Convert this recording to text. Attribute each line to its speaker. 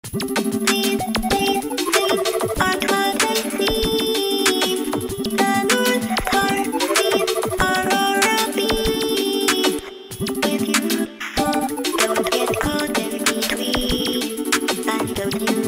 Speaker 1: These are clouds I see. The North Star sees aurora beams. If you fall, don't get caught in between. And don't you